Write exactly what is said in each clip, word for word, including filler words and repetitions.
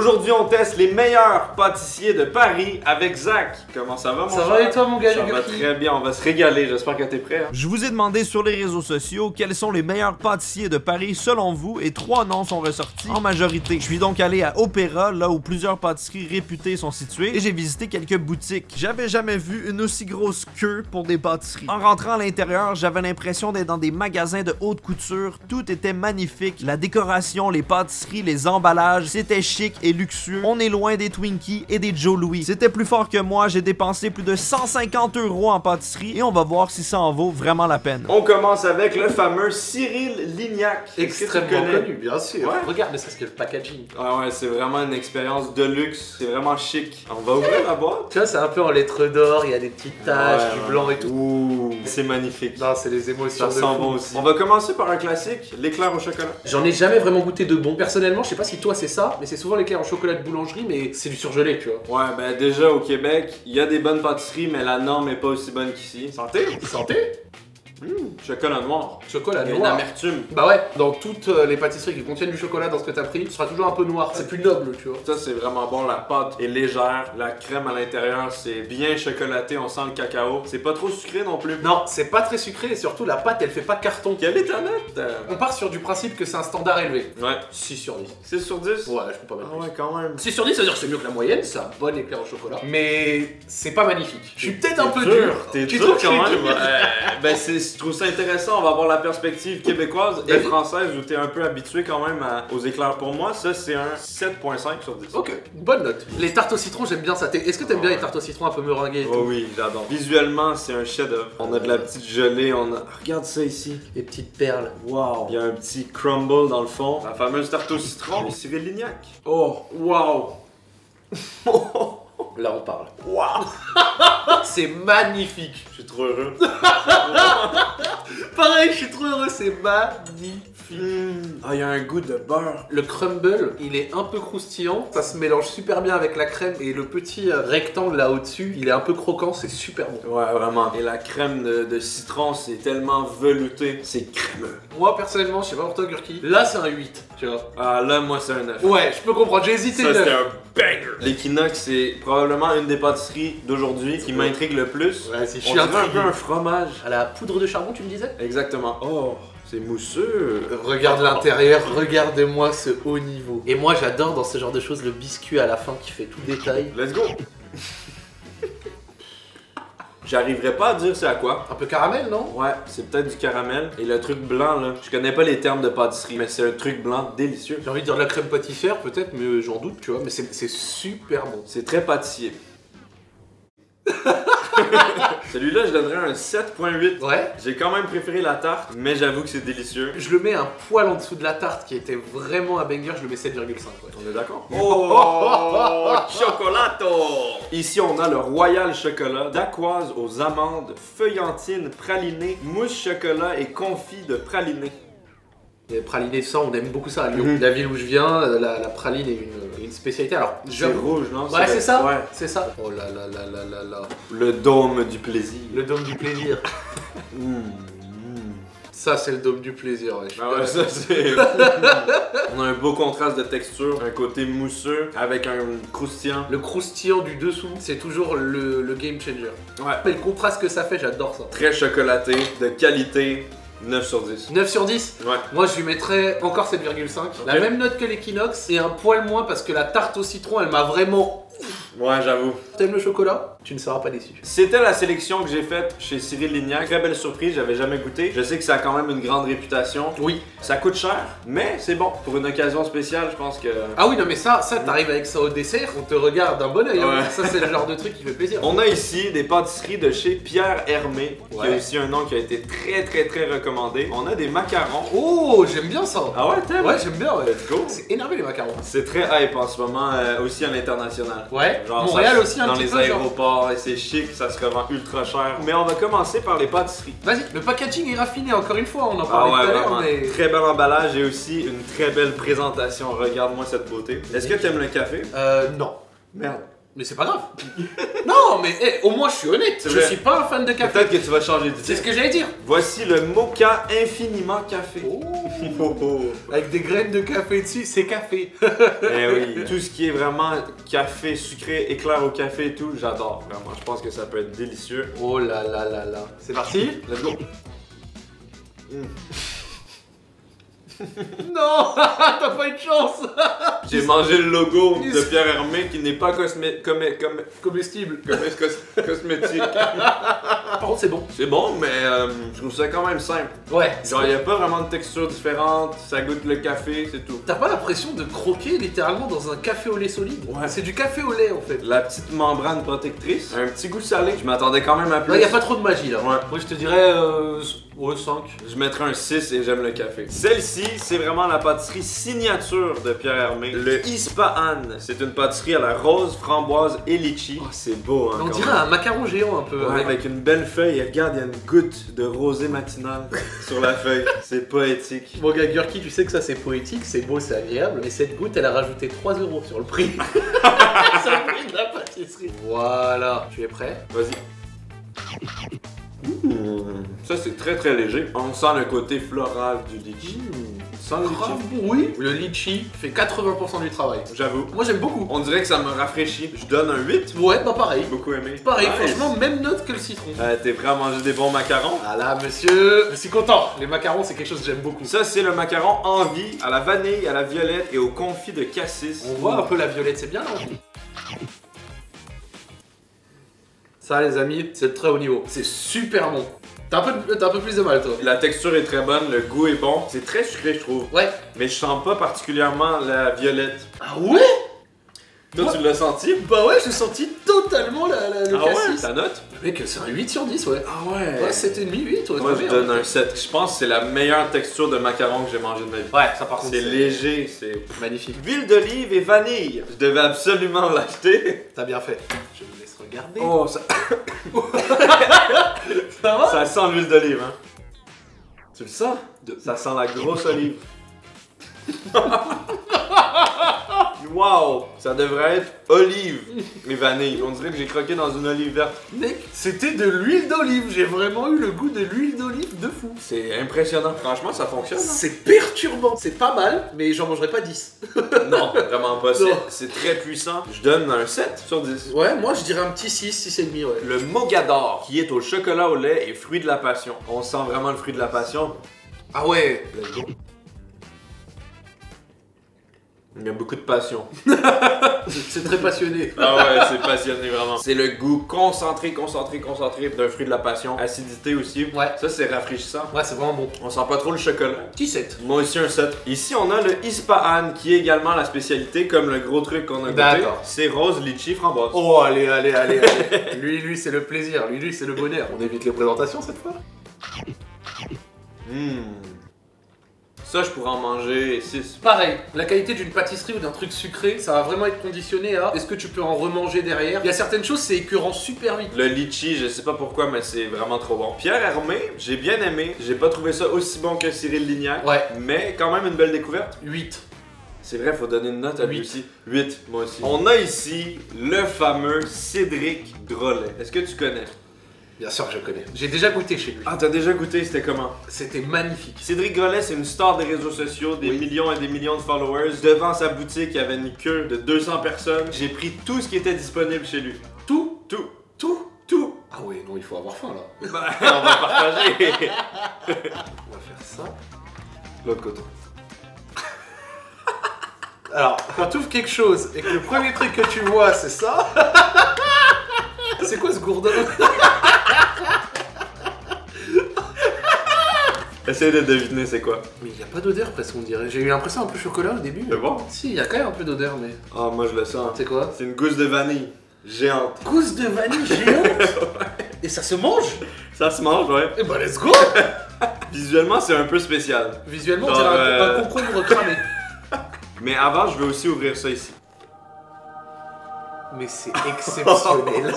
Aujourd'hui, on teste les meilleurs pâtissiers de Paris avec Zach. Comment ça va, mon Ça cher? va et toi, mon gars? Ça va très bien, on va se régaler. J'espère que t'es prêt. Hein? Je vous ai demandé sur les réseaux sociaux quels sont les meilleurs pâtissiers de Paris selon vous et trois noms sont ressortis en majorité. Je suis donc allé à Opéra, là où plusieurs pâtisseries réputées sont situées, et j'ai visité quelques boutiques. J'avais jamais vu une aussi grosse queue pour des pâtisseries. En rentrant à l'intérieur, j'avais l'impression d'être dans des magasins de haute couture. Tout était magnifique. La décoration, les pâtisseries, les emballages, c'était chic et luxueux. On est loin des Twinkies et des Joe Louis. C'était plus fort que moi, j'ai dépensé plus de cent cinquante euros en pâtisserie et on va voir si ça en vaut vraiment la peine. On commence avec le fameux Cyril Lignac. Extrêmement connu, bien sûr. Ouais. Regarde, mais ça c'est que le packaging. Ah ouais, c'est vraiment une expérience de luxe. C'est vraiment chic. On va ouvrir la boîte. Tu vois, c'est un peu en lettres d'or, il y a des petites taches, Ouais, du ouais. blanc et tout. Ouh, c'est magnifique. Non, c'est les émotions. Ça de sent fou. bon aussi. On va commencer par un classique, l'éclair au chocolat. J'en ai jamais vraiment goûté de bon. Personnellement, je sais pas si toi c'est ça, mais c'est souvent l'éclair au chocolat de boulangerie, mais c'est du surgelé, tu vois. Ouais, ben déjà au Québec, il y a des bonnes pâtisseries, mais la norme est pas aussi bonne qu'ici. Santé! Santé. Mmh, chocolat noir. Chocolat Il y a une noir. amertume. Bah ouais, dans toutes euh, les pâtisseries qui contiennent du chocolat dans ce que t'as pris, ce sera toujours un peu noir. C'est plus noble, tu vois. Ça, c'est vraiment bon. La pâte est légère. La crème à l'intérieur, c'est bien chocolaté. On sent le cacao. C'est pas trop sucré non plus. Non, c'est pas très sucré et surtout la pâte elle fait pas carton. Quelle est ta note? Euh, On part sur du principe que c'est un standard élevé. Ouais. six sur dix. six sur dix? Ouais, je peux pas mettre Ah plus. ouais, quand même. six sur dix, ça veut dire que c'est mieux que la moyenne, c'est un bon éclair au chocolat. Mais c'est pas magnifique. Je suis peut-être un peu T'es dur. T'es Tu dur trouves que quand je suis même. dur? Euh, ben, c'est- je trouve ça intéressant. On va avoir la perspective québécoise et Ben, française où t'es un peu habitué quand même à- aux éclairs. Pour moi, ça, c'est un sept virgule cinq sur dix. Ok, bonne note. Les tartes au citron, j'aime bien ça. T'es- Est-ce que t'aimes bien Ouais. les tartes au citron un peu meringuées et Oh tout? oui, j'adore. Visuellement, c'est un chef-d'œuvre. On a de la petite gelée, on a. Regarde ça ici. Les petites perles. Wow. Il y a un petit crumble dans le fond. La fameuse tarte au citron. Cyril Lignac. Oh, Wow. là on parle. Wow. C'est magnifique. Je suis trop heureux. Pareil, je suis trop heureux, c'est magnifique. Ah, il y a un goût de beurre. Le crumble, il est un peu croustillant, ça se mélange super bien avec la crème et le petit euh, rectangle là au-dessus, il est un peu croquant, c'est super bon. Ouais, vraiment. Et la crème de, de citron, c'est tellement velouté. C'est crémeux. Moi personnellement, je sais pas pour toi Gurki, là c'est un huit, tu vois. Ah, là, moi, c'est un neuf. Ouais, je peux comprendre, j'ai hésité. Ça, neuf. c'était un banger. L'Equinox, c'est probablement une des pâtisseries d'aujourd'hui qui m'intrigue le plus. Ouais, si je On suis dirait un peu intrigué. un fromage. À la poudre de charbon, tu me disais? Exactement. Oh, c'est mousseux. Regarde l'intérieur, regardez-moi ce haut niveau. Et moi j'adore dans ce genre de choses le biscuit à la fin qui fait tout détail. Let's go. J'arriverai pas à dire c'est à quoi. Un peu caramel, non? Ouais, c'est peut-être du caramel. Et le truc blanc, là, je connais pas les termes de pâtisserie, mais c'est un truc blanc délicieux. J'ai envie de dire de la crème pâtissière peut-être, mais j'en doute, tu vois. Mais c'est c'est super bon. C'est très pâtissier. Celui-là, je donnerais un sept virgule huit. Ouais. J'ai quand même préféré la tarte, mais j'avoue que c'est délicieux. Je le mets un poil en dessous de la tarte qui était vraiment un banger, je le mets sept virgule cinq. Ouais. On est d'accord? Oh, chocolato! Ici, on a le Royal Chocolat, dacquoise aux amandes, feuillantine, praliné, mousse chocolat et confit de praliné. Les pralinés, ça, on aime beaucoup ça à Lyon. Mhm. La ville où je viens, euh, la, la praline est une, une spécialité. Alors, C'est j'avoue. rouge, non? Ouais, c'est ça. Ouais. C'est ça. Oh là là là là là là. Le dôme du plaisir. Le dôme du plaisir. Mmh. Ça, c'est le dôme du plaisir. Ouais. Ah ouais, ça c'est. On a un beau contraste de texture, un côté mousseux avec un croustillant. Le croustillant du dessous, c'est toujours le, le game changer. Ouais. Mais le contraste que ça fait, j'adore ça. Très chocolaté, de qualité, neuf sur dix. neuf sur dix. Ouais. Moi, je lui mettrais encore sept virgule cinq. Ok. La même note que l'Equinox et un poil moins parce que la tarte au citron, elle m'a vraiment. Ouais, j'avoue. T'aimes le chocolat? Tu ne seras pas déçu. C'était la sélection que j'ai faite chez Cyril Lignac. Très belle surprise, j'avais jamais goûté. Je sais que ça a quand même une grande réputation. Oui. Ça coûte cher, mais c'est bon. Pour une occasion spéciale, je pense que. Ah oui, non, mais ça, ça t'arrives avec ça au dessert, on te regarde d'un bon oeil. hein. Ouais. Ça, c'est le genre de truc qui fait plaisir. On a ici des pâtisseries de chez Pierre Hermé, qui a Ouais. aussi un nom qui a été très très très recommandé. On a des macarons. Oh, j'aime bien ça. Ah ouais, t'aimes? Ouais, j'aime bien, ouais. Let's go. C'est énervé les macarons. C'est très hype en ce moment, euh, aussi à l'international. Ouais. Genre, Montréal ça- aussi un dans petit les peu, genre. aéroports, et c'est chic, ça se revend ultra cher. Mais on va commencer par les pâtisseries. Vas-y, le packaging est raffiné, encore une fois, on en Ah parlait ouais, tout à l'heure, vraiment. mais. Très bel emballage et aussi une très belle présentation. Regarde-moi cette beauté. Est-ce que t'aimes le café? Euh, non. Merde. Mais c'est pas grave. Non, mais hey, au moins je suis honnête. C'est Je vrai. suis pas un fan de café. Peut-être que tu vas changer d'idée. C'est ce que j'allais dire. Voici le mocha infiniment café. Oh. Oh, oh. Avec des graines de café dessus, c'est café. Eh oui, tout ce qui est vraiment café sucré, éclair au café et tout, j'adore vraiment. Je pense que ça peut être délicieux. Oh là là là là. C'est parti. Let's go. Mm. Non, t'as pas eu de chance. J'ai mangé le logo de Pierre Hermé qui n'est pas cosmé comme comme Comestible. comme cos- cosmétique. Par contre, c'est bon. C'est bon, mais euh, je trouve ça quand même simple. Ouais. Genre, il n'y a pas vraiment de texture différente, ça goûte le café, c'est tout. T'as pas l'impression de croquer littéralement dans un café au lait solide? Ouais. C'est du café au lait en fait. La petite membrane protectrice, un petit goût salé. Je m'attendais quand même à plus. Là, y a pas trop de magie là. Ouais. Moi, je te dirais euh, ouais, cinq. Je mettrais un six et j'aime le café. Celle-ci, c'est vraiment la pâtisserie signature de Pierre Hermé. Le Ispahan. C'est une pâtisserie à la rose, framboise et litchi. Oh, c'est beau, hein. On quand dirait même. un macaron géant un peu. Ouais, avec une belle feuille. Et regarde, il y a une goutte de rosée matinale sur la feuille. C'est poétique. Bon, gars, Gurki, tu sais que ça c'est poétique, c'est beau, c'est agréable. Mais cette goutte, elle a rajouté trois euros sur le prix. Sur le prix de la pâtisserie. Voilà. Tu es prêt? Vas-y. Mmh. Ça, c'est très très léger. On sent le côté floral du litchi. Sans le Grave litchi. bon, oui. Le litchi fait quatre-vingts pour cent du travail. J'avoue. Moi, j'aime beaucoup. On dirait que ça me rafraîchit. Je donne un huit. Ouais, bah pareil. J'ai beaucoup aimé. Pareil, Nice. franchement, même note que le citron. Euh, T'es prêt à manger des bons macarons? Voilà, monsieur. Je suis content. Les macarons, c'est quelque chose que j'aime beaucoup. Ça, c'est le macaron en vie, à la vanille, à la violette et au confit de cassis. On voit un peu la violette, c'est bien là. Ça, les amis, c'est de très haut niveau. C'est super bon. T'as un, peu- t'as un peu plus de mal, toi. La texture est très bonne, le goût est bon. C'est très sucré, je trouve. Ouais. Mais je sens pas particulièrement la violette. Ah ouais? Toi, Ouais. tu l'as senti? Bah ouais, j'ai senti totalement la, la- le Ah ouais? cassis. Ta note? Mec, c'est un huit sur dix, ouais. Ah ouais? Ouais, c'était demi huit, ouais. Moi, très je bien. donne un sept. Je pense que c'est la meilleure texure de macaron que j'ai mangé de ma vie. Ouais, ça par contre. C'est léger, c'est... magnifique. Huile d'olive et vanille. Je devais absolument l'acheter. T'as bien fait. Je vous laisse regarder. Oh, ça, Ça va? ça sent l'huile d'olive, hein. Tu le sens? Ça sent la grosse olive. Wow! Ça devrait être olive et vanille. On dirait que j'ai croqué dans une olive verte. Mec, c'était de l'huile d'olive. J'ai vraiment eu le goût de l'huile d'olive de fou. C'est impressionnant. Franchement, ça fonctionne. hein? C'est perturbant. C'est pas mal, mais j'en mangerai pas dix. Non, vraiment pas. C'est- Non. C'est très puissant. Je donne un sept sur dix. Ouais, moi je dirais un petit six, six et demi, ouais. Le mogador, qui est au chocolat au lait et fruit de la passion. On sent vraiment le fruit de la passion. Ah ouais. Let's go. Il y a beaucoup de passion. C'est très passionné. Ah ouais, c'est passionné vraiment. C'est le goût concentré, concentré, concentré d'un fruit de la passion. Acidité aussi. Ouais. Ça, c'est rafraîchissant. Ouais, c'est vraiment bon. On sent pas trop le chocolat. Petit sept. Moi aussi un sept. Ici on a le Ispahan qui est également la spécialité comme le gros truc qu'on a goûté. D'accord. C'est rose, litchi, framboise. Oh, allez, allez, allez, allez. Lui, lui, c'est le plaisir. Lui, lui, c'est le bonheur. On évite les présentations cette fois. Mmh. Ça je pourrais en manger six. Pareil, la qualité d'une pâtisserie ou d'un truc sucré, ça va vraiment être conditionné à est-ce que tu peux en remanger derrière. Il y a certaines choses, c'est écœurant super vite. Le litchi, je sais pas pourquoi, mais c'est vraiment trop bon. Pierre Hermé, j'ai bien aimé. J'ai pas trouvé ça aussi bon que Cyril Lignac. Ouais. Mais quand même une belle découverte. huit. C'est vrai, faut donner une note à lui Huit. aussi. huit, moi aussi. On a ici le fameux Cédric Drolet. Est-ce que tu connais? Bien sûr que je connais. J'ai déjà goûté chez lui. Ah, t'as déjà goûté, c'était comment? C'était magnifique. Cédric Drolet, c'est une star des réseaux sociaux, des Oui. millions et des millions de followers. Devant sa boutique, il y avait une queue de deux cents personnes. J'ai pris tout ce qui était disponible chez lui. Tout, Tout. tout. Tout. Ah ouais, non, il faut avoir faim là. Bah, on va partager. On va faire ça. L'autre côté. Alors, quand tu ouvres quelque chose et que le premier truc que tu vois, c'est ça. C'est quoi ce gourdin? Essaye de deviner c'est quoi. Mais il n'y a pas d'odeur presque, on dirait. J'ai eu l'impression un peu chocolat au début. C'est bon? Si, il y a quand même un peu d'odeur, mais. Ah, moi je le sens. C'est quoi? C'est une gousse de vanille. Géante. Gousse de vanille géante. Et ça se mange? Ça se mange, ouais. Eh bah, let's go. Visuellement, c'est un peu spécial. Visuellement, on Genre, dirait un, euh, un concombre cramé. Mais avant, je vais aussi ouvrir ça ici. Mais c'est exceptionnel.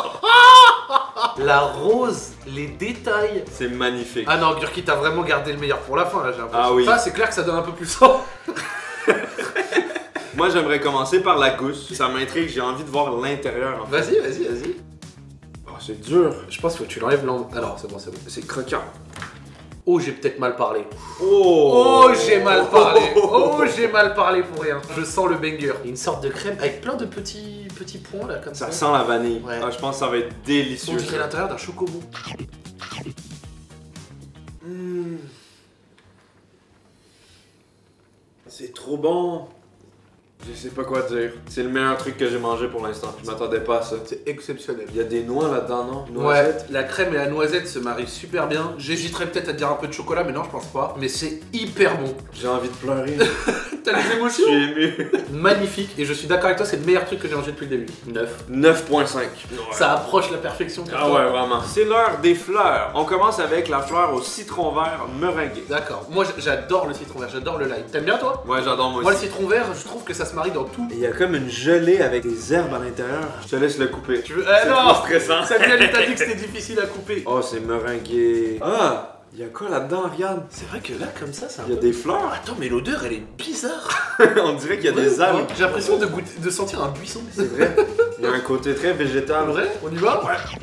La rose, les détails. C'est magnifique. Ah non, Gurki, t'as vraiment gardé le meilleur pour la fin là, j'ai l'impression. Ah oui. Ça, c'est clair que ça donne un peu plus faim. Moi, j'aimerais commencer par la gousse. Ça m'intrigue, j'ai envie de voir l'intérieur. En fait. Vas-y, vas-y, vas-y. Oh, c'est dur. Je pense que tu l'enlèves l'en... Alors, c'est bon, c'est bon. C'est croquant. Oh, j'ai peut-être mal parlé. Oh, Oh, j'ai mal parlé. Oh, j'ai mal parlé pour rien. Je sens le banger. Une sorte de crème avec plein de petits, petits points là, comme ça. Ça sent la vanille. Ouais. Ah, je pense que ça va être délicieux. On dirait l'intérieur d'un chocobo. Mmh. C'est trop bon. Je sais pas quoi dire. C'est le meilleur truc que j'ai mangé pour l'instant. Je m'attendais pas à ça. C'est exceptionnel. Il y a des noix là-dedans, non? Noisettes. Ouais, la crème et la noisette se marient super bien. J'hésiterais peut-être à dire un peu de chocolat, mais non, je pense pas. Mais c'est hyper bon. J'ai envie de pleurer. T'as les émotions? Je suis ému. Magnifique, et je suis d'accord avec toi, c'est le meilleur truc que j'ai mangé depuis le début. neuf. neuf virgule cinq. Ouais. Ça approche la perfection. Ah ouais, vraiment. C'est l'heure des fleurs. On commence avec la fleur au citron vert meringué. D'accord. Moi, j'adore le citron vert, j'adore le lime. T'aimes bien, toi? Ouais, j'adore moi aussi. Moi, le citron vert, je trouve que ça se marie dans tout. Il y a comme une gelée avec des herbes à l'intérieur. Je te laisse le couper. Tu veux... Eh non! C'est stressant. Samuel, il t'a dit que c'était difficile à couper. Oh, c'est meringué. Ah! Il y a quoi là-dedans, regarde? C'est vrai que là, comme ça, c'est un Il y a peu... des fleurs. Attends, mais l'odeur, elle est bizarre. On dirait qu'il y a des algues. J'ai l'impression de, goûter, de sentir un buisson. C'est vrai. Il y a un côté très végétal. Vrai? On y va? Ouais.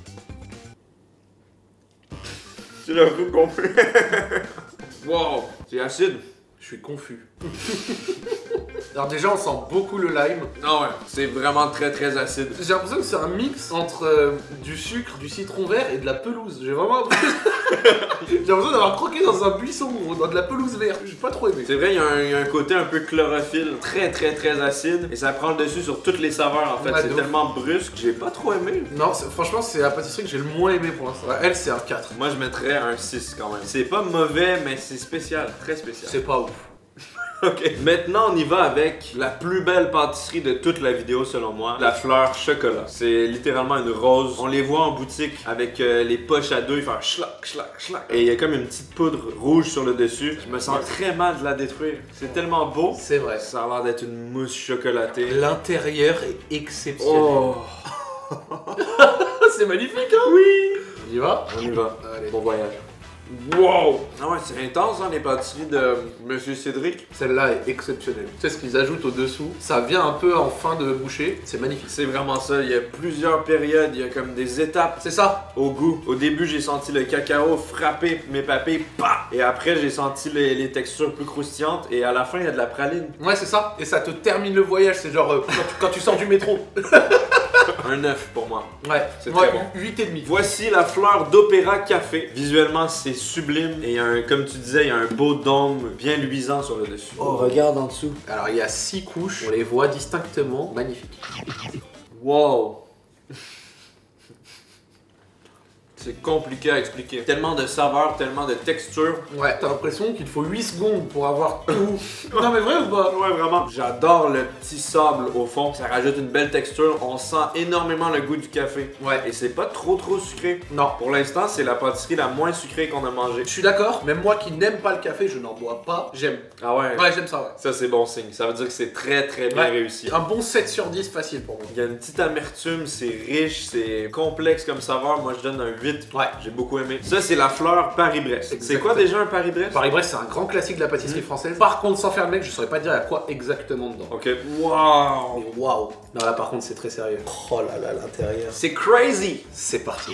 C'est le coup complet. Wow. C'est acide. Je suis confus. Alors déjà, on sent beaucoup le lime. Ah ouais, c'est vraiment très très acide. J'ai l'impression que c'est un mix entre euh, du sucre, du citron vert et de la pelouse. J'ai vraiment l'impression... J'ai l'impression d'avoir croqué dans un buisson, dans de la pelouse verte. J'ai pas trop aimé. C'est vrai, il y, a un, il y a un côté un peu chlorophylle, très très très acide. Et ça prend le dessus sur toutes les saveurs en fait. Ouais, c'est de tellement brusque, j'ai pas trop aimé. Non, franchement, c'est la pâtisserie que j'ai le moins aimé pour l'instant. Ouais, elle, c'est un quatre. Moi je mettrais un six quand même. C'est pas mauvais, mais c'est spécial, très spécial. C'est pas ouf. Ok, maintenant on y va avec la plus belle pâtisserie de toute la vidéo selon moi, la fleur chocolat. C'est littéralement une rose. On les voit en boutique avec euh, les poches à deux, faire schlac, schlac, schlac. Et il y a comme une petite poudre rouge sur le dessus. Je me sens très mal de la détruire. C'est tellement beau. C'est vrai. Ça a l'air d'être une mousse chocolatée. L'intérieur est exceptionnel. Oh, c'est magnifique, hein? oui. On y va? On y va. Allez. Bon voyage. Wow! Ah ouais, c'est intense, hein, les pâtisseries de Monsieur Cédric. Celle-là est exceptionnelle. Tu sais ce qu'ils ajoutent au-dessous? Ça vient un peu en fin de bouchée. C'est magnifique. C'est vraiment ça. Il y a plusieurs périodes, il y a comme des étapes. C'est ça? Au goût. Au début, j'ai senti le cacao frapper mes papilles, pa! Et après, j'ai senti les, les textures plus croustillantes. Et à la fin, il y a de la praline. Ouais, c'est ça. Et ça te termine le voyage. C'est genre euh, quand, tu, quand tu sors du métro. Un neuf pour moi. Ouais, c'est ouais, très bon. huit et demi. Voici la fleur d'Opéra Café. Visuellement, c'est sublime. Et il y a un, comme tu disais, il y a un beau dôme bien luisant sur le dessus. Oh, regarde en dessous. Alors, il y a six couches. On les voit distinctement. Magnifique. Wow! C'est compliqué à expliquer. Tellement de saveurs, tellement de textures. Ouais, t'as l'impression qu'il faut huit secondes pour avoir tout. Non mais vrai ou pas? Ouais, vraiment. J'adore le petit sable au fond. Ça rajoute une belle texture. On sent énormément le goût du café. Ouais. Et c'est pas trop trop sucré. Non. Pour l'instant, c'est la pâtisserie la moins sucrée qu'on a mangée. Je suis d'accord, même moi qui n'aime pas le café, je n'en bois pas. J'aime. Ah ouais? Ouais, j'aime ça, ouais. Ça, c'est bon signe. Ça veut dire que c'est très très bien Ouais. réussi. Un bon sept sur dix facile pour moi. Il y a une petite amertume, c'est riche, c'est complexe comme saveur. Moi, je donne un huit. Ouais. J'ai beaucoup aimé. Ça, c'est la fleur Paris-Brest. C'est Exactement. quoi déjà un Paris-Brest? Paris-Brest, c'est un grand classique de la pâtisserie mmh. française. Par contre, sans faire le mec, je saurais pas dire à quoi exactement dedans. Ok. Waouh! Mais waouh! Non, là par contre, c'est très sérieux. Oh là là, l'intérieur. C'est crazy! C'est parti.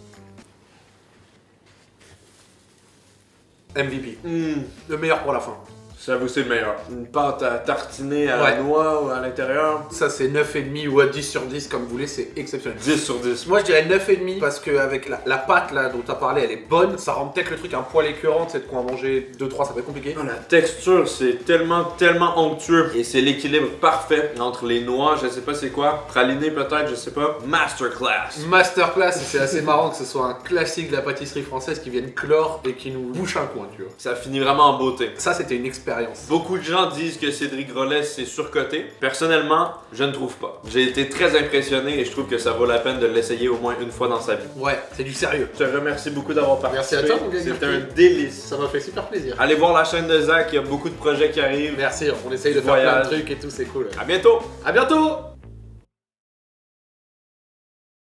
M V P. Mmh. Le meilleur pour la fin. J'avoue, c'est le meilleur. Une pâte à tartiner à Ouais. la noix ou à l'intérieur. Ça, c'est neuf virgule cinq ou à dix sur dix, comme vous voulez, c'est exceptionnel. dix sur dix. Moi, je dirais neuf virgule cinq parce qu'avec la, la pâte là dont tu as parlé, elle est bonne. Ça rend peut-être le truc un poil écœurant, c'est de quoi en manger deux trois, ça va être compliqué. La texture, c'est tellement, tellement onctueux. Et c'est l'équilibre parfait entre les noix, je sais pas c'est quoi. Praliné peut-être, je sais pas. Masterclass. Masterclass, et c'est assez marrant que ce soit un classique de la pâtisserie française qui vienne clore et qui nous bouche un coin, tu vois. Ça finit vraiment en beauté. Ça, c'était une expérience. Beaucoup de gens disent que Cédric Grolet c'est surcoté. Personnellement, je ne trouve pas. J'ai été très impressionné et je trouve que ça vaut la peine de l'essayer au moins une fois dans sa vie. Ouais, c'est du sérieux. Je te remercie beaucoup d'avoir participé. Merci à toi, mon gars. C'était un délice. Ça m'a fait super plaisir. Allez voir la chaîne de Zach, il y a beaucoup de projets qui arrivent. Merci, on essaye de faire Voyage. plein de trucs et tout, c'est cool. À bientôt! À bientôt!